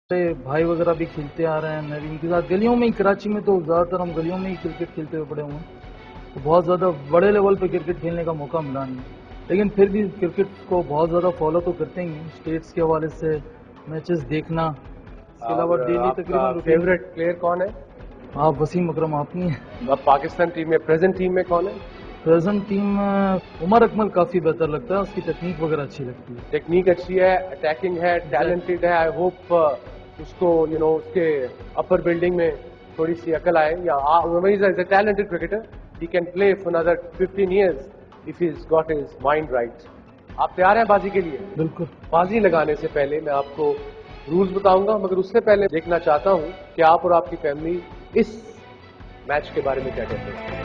मेरे भाई वगैरह भी खेलते आ रहे हैं, मैं भी इनके साथ गलियों में ही, कराची में तो ज़्यादातर हम गलियों में ही क्रिकेट खेलते हुए पड़े हुए हैं, तो बहुत ज़्यादा बड़े लेवल पे क्रिकेट खेलने का मौका मिला नहीं। लेकिन फिर भी क्रिकेट को बहुत ज़्यादा फॉलो तो करते ही हैं, स्टेट्स के हवाले से मैचेस देखना, इसके अलावा डेली तकरीबन रूटीन। फेवरेट प्लेयर कौन है? आप वसीम अकरम, आप ही हैं। अब पाकिस्तान टीम में, प्रेजेंट टीम में कौन है? प्रेजेंट टीम में उमर अकमल काफ़ी बेहतर लगता है, उसकी टेक्निक वगैरह अच्छी लगती है। टेक्निक अच्छी है, अटैकिंग है, टैलेंटेड है। आई होप उसको उसके अपर बिल्डिंग में थोड़ी सी अकल आए। या is a talented cricketer, he can play for another 15 years if he is got his mind right. आप तैयार हैं बाजी के लिए? बिल्कुल। बाजी लगाने से पहले मैं आपको रूल्स बताऊंगा, मगर उससे पहले देखना चाहता हूं कि आप और आपकी फैमिली इस मैच के बारे में क्या कहते हैं।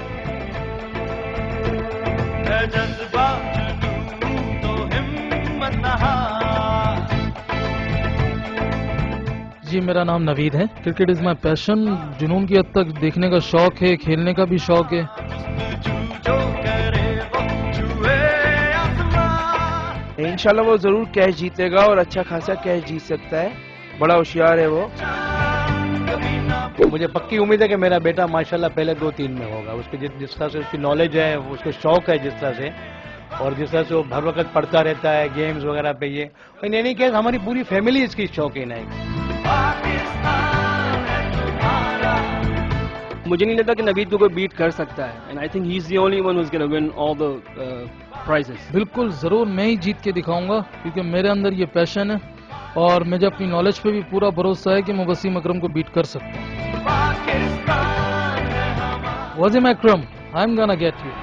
जी, मेरा नाम नवीद है। Cricket is my passion. जुनून की हद तक देखने का शौक है, खेलने का भी शौक है। इंशाल्लाह वो जरूर कैच जीतेगा और अच्छा खासा कैच जीत सकता है, बड़ा होशियार है वो। मुझे पक्की उम्मीद है कि मेरा बेटा माशाल्लाह पहले 2-3 में होगा। उसके जिस तरह से उसकी नॉलेज है, उसको शौक है जिस तरह से, और जिस तरह से वो हर वक्त पढ़ता रहता है गेम्स वगैरह पे, ये इन एनी केस हमारी पूरी फैमिली इसकी शौकीन है। मुझे नहीं लगता कि नवीद को कोई बीट कर सकता है, and I think he is the only one who is gonna win all the prizes. बिल्कुल, ज़रूर मैं ही जीत के दिखाऊंगा, क्योंकि मेरे अंदर ये पैशन है और मुझे अपनी नॉलेज पे भी पूरा भरोसा है कि मैं वसीम अकरम को बीट कर सकता हूँ। Wasim Akram, I am gonna get you.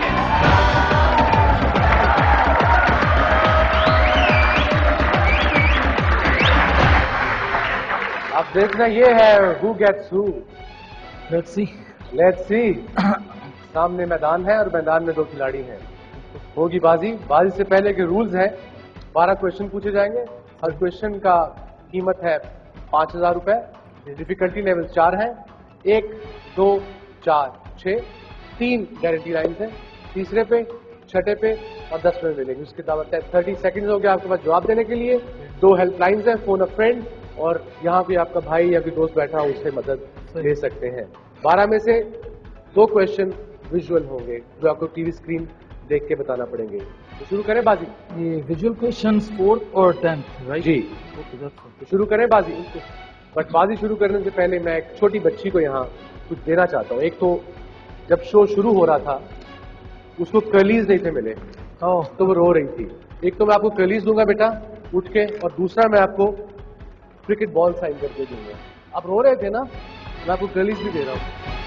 अब देखना ये है who gets who. Let's see. Let's see. सामने मैदान है और मैदान में दो खिलाड़ी हैं। होगी बाजी। बाजी से पहले के रूल्स हैं, 12 क्वेश्चन पूछे जाएंगे। हर क्वेश्चन का कीमत है 5,000 रुपए। डिफिकल्टी लेवल 4 है। 1, 2, 4, 6, 3 गारंटी लाइन्स हैं। तीसरे पे, छठे पे और 10 मिनट मिलेंगे। उसके अलावा 30 सेकंड्स हो गया आपके पास जवाब देने के लिए। 2 हेल्पलाइंस हैं, फोन अ फ्रेंड, और यहाँ पे आपका भाई या कोई दोस्त बैठा हो, उससे मदद ले सकते हैं। 12 में से 2 क्वेश्चन विजुअल होंगे जो आपको टीवी स्क्रीन देख के बताना पड़ेंगे। तो शुरू करें बाजी? ये विजुअल क्वेश्चन 4th और 10th, राइट? जी। तो शुरू करें बाजी? बट बाजी शुरू करने से पहले मैं एक छोटी बच्ची को यहाँ कुछ देना चाहता हूँ। एक तो जब शो शुरू हो रहा था उसको कर्लीज नहीं थे मिले, तो वो रो रही थी। एक तो मैं आपको कर्लीज दूंगा बेटा उठ के, और दूसरा मैं आपको क्रिकेट बॉल साइन करके दूंगा। आप रो रहे थे ना, मैं आपको कर्लीज भी दे रहा हूँ।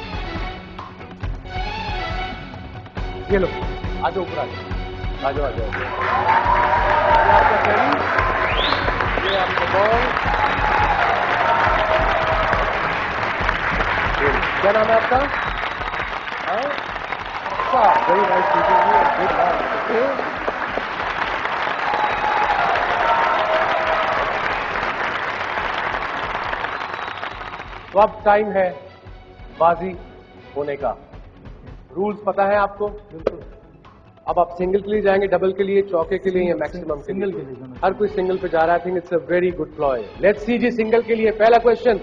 ये लो, आ जाओ ऊपर, आ जाओ, आ जाओ। ये आपका कर्लीज, ये आपका बॉल। क्या नाम है आपका? अच्छा, very nice meeting you, good night. तो अब टाइम है बाजी होने का। रूल्स पता है आपको? बिल्कुल। अब आप सिंगल के लिए जाएंगे, डबल के लिए, चौके के लिए या मैक्सिमम सिंगल के लिए? हर कोई सिंगल पे जा रहा है। I think it's a very good ploy. Let's see जी, सिंगल के लिए पहला question.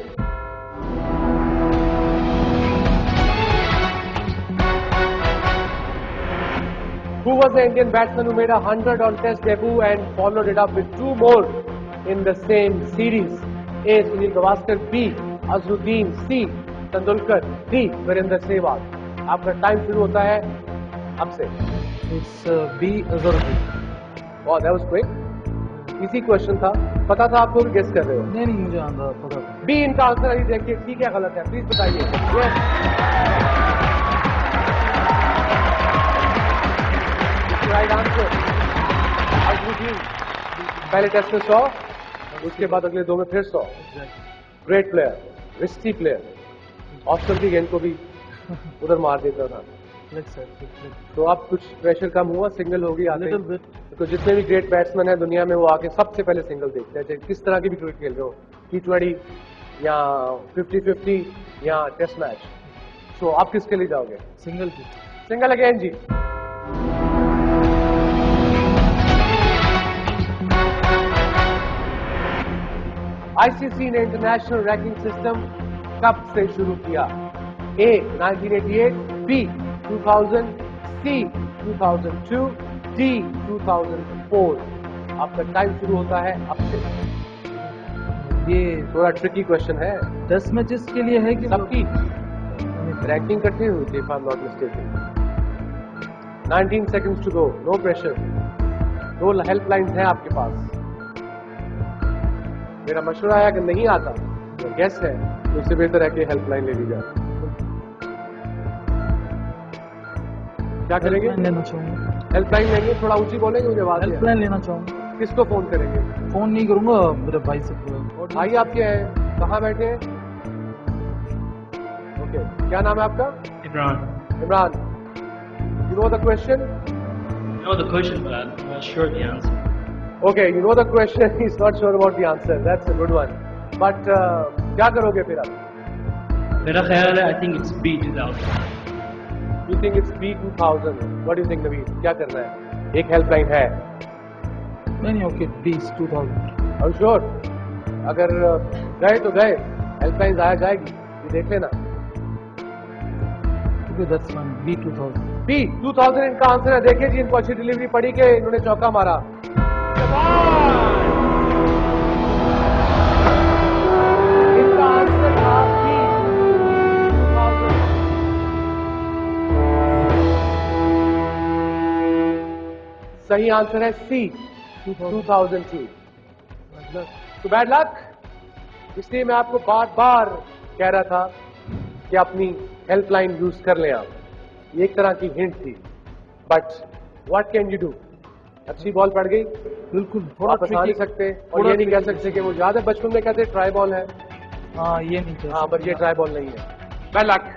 Who was the Indian batsman who made 100 on Test debut and followed it up with 2 more in the same series? A. Sunil Gavaskar, B. Azharuddin, C. Tendulkar, D. Virender Sehwag। आपका time शुरू होता है अब से। It's B, Azharuddin. Wow, that was quick। इसी question था, पता था आपको भी गेस कर रहे हो? नहीं, मुझे आंदा पता था। बी इनका आंसर है। देखिए ठीक है गलत है, प्लीज बताइए। Right answer Azharuddin. पहले टेस्ट में 100, उसके बाद अगले 2 में फिर 100। Great player, risky player, Oscar की गेंद को भी उधर मार देता था। तो अब कुछ प्रेशर कम हुआ, सिंगल होगी आगे। तो जितने भी ग्रेट बैट्समैन हैं दुनिया में, वो आके सबसे पहले सिंगल देखते हैं, चाहे किस तरह की भी क्रिकेट खेल रहे हो, T20 या 50-50 या टेस्ट मैच। तो आप किसके लिए जाओगे? सिंगल की। सिंगल अगेन जी। आईसीसी ने इंटरनेशनल रैंकिंग सिस्टम कब से शुरू किया? A 1988, B 2000, C 2002, D 2004। आपका टाइम शुरू होता है अब से। ये थोड़ा ट्रिकी क्वेश्चन है। 10 मैचेस के लिए है कि सबकी रैंकिंग करते हुए थे, if I am not mistaken. 19 seconds to go, no pressure. 2 helplines हैं आपके पास। मेरा मशवरा है अगर नहीं आता तो गेस है तो इससे बेहतर है कि हेल्पलाइन ले ली जाए। क्या करेंगे? लेना चाहूंगा। हेल्पलाइन लेंगे? थोड़ा ऊंची बोलेंगे, मुझे आवाज नहीं आ रही। हेल्पलाइन लेना चाहूंगा। किसको फोन करेंगे? फोन नहीं करूंगा, मेरे भाई से। भाई आपके हैं, कहाँ बैठे हैं? ओके, क्या नाम है आपका? Imran. Imran, you know the question? I know the question, but I'm not sure the answer. Okay, you know the question, he's not sure about the answer. That's a good one. But क्या करोगे फिर आप? मेरा ख्याल है I think it's B 2000. You think it's B 2000? What do you think, Naveed? क्या करना है? एक हेल्पलाइन है। नहीं, ओके, B 2000। I'm sure. अगर गए तो गए, हेल्पलाइन आया जाएगी, ये देख लेना। Okay, that's fine. B 2000। B 2000 इनका आंसर है। देखिए जी, इनको अच्छी डिलीवरी पड़ी कि इन्होंने चौका मारा। इनका आंसर था B 2000। सही आंसर है C 2002। तो बैड लक। इसलिए मैं आपको बार बार कह रहा था कि अपनी हेल्पलाइन यूज कर लें आप। ये एक तरह की हिंट थी, but what can you do? अच्छी बॉल पड़ गई, बिल्कुल। आप बता नहीं सकते और ये नहीं कह सकते कि वो याद है बचपन में कहते ट्राई बॉल है। हाँ, ये नहीं चाहिए। हाँ, पर ये ट्राई बॉल नहीं है। Bad luck.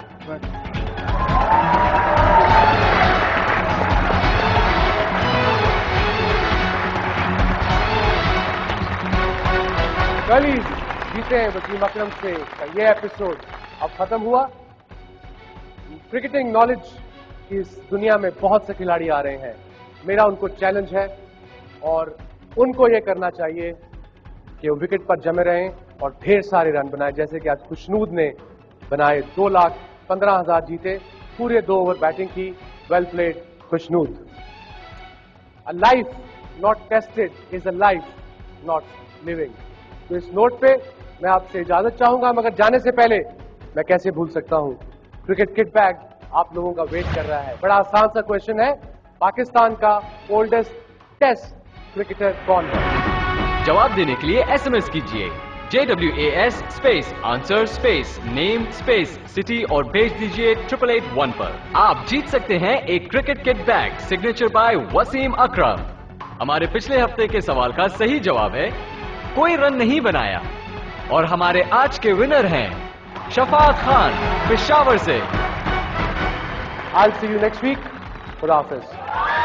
कल ही जीते हैं वसीम अकरम से का ये एपिसोड अब खत्म हुआ। क्रिकेटिंग नॉलेज की इस दुनिया में बहुत से खिलाड़ी आ रहे हैं। मेरा उनको चैलेंज है और उनको ये करना चाहिए कि वो विकेट पर जमे रहें और ढेर सारे रन बनाए, जैसे कि आज खुशनूद ने बनाए। 2,15,000 जीते, पूरे 2 ओवर बैटिंग की। Well played Khushnood. A life not tested is a life not living. तो इस नोट पे मैं आपसे इजाजत चाहूंगा, मगर जाने से पहले मैं कैसे भूल सकता हूं, क्रिकेट किट बैग आप लोगों का वेट कर रहा है। बड़ा आसान सा क्वेश्चन है, पाकिस्तान का ओल्डेस्ट टेस्ट क्रिकेटर कौन है? जवाब देने के लिए SMS कीजिए JWAS space answer space name space city और भेज दीजिए 8881 पर। आप जीत सकते हैं एक cricket kit bag signature by Wasim Akram. हमारे पिछले हफ्ते के सवाल का सही जवाब है कोई रन नहीं बनाया, और हमारे आज के विनर हैं शफात खान पेशावर से। I'll see you next week. खुदा हाफिज।